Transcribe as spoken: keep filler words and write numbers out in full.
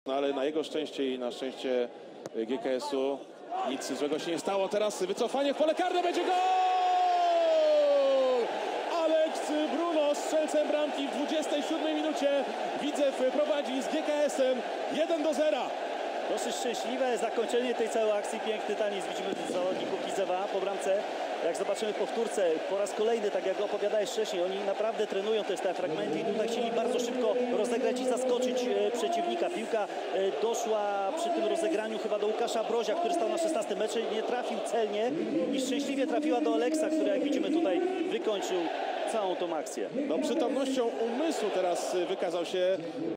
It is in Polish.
No ale na jego szczęście i na szczęście G K S-u nic złego się nie stało. Teraz wycofanie w pole karne, będzie gol! Alex Bruno strzelcem bramki w dwudziestej siódmej minucie. Widzew prowadzi z G K S-em jeden do zera. Dosyć szczęśliwe zakończenie tej całej akcji. Piękny taniec widzimy w zawodników Widzewa po bramce. Jak zobaczymy powtórce, po raz kolejny, tak jak opowiadałeś wcześniej, oni naprawdę trenują te stałe fragmenty i tutaj chcieli bardzo szybko rozegrać i zaskoczyć e, przeciwnika. Piłka e, doszła przy tym rozegraniu chyba do Łukasza Brozia, który stał na szesnastym metrze, nie trafił celnie i szczęśliwie trafiła do Aleksa, który jak widzimy tutaj wykończył całą tą akcję. No, przytomnością umysłu teraz wykazał się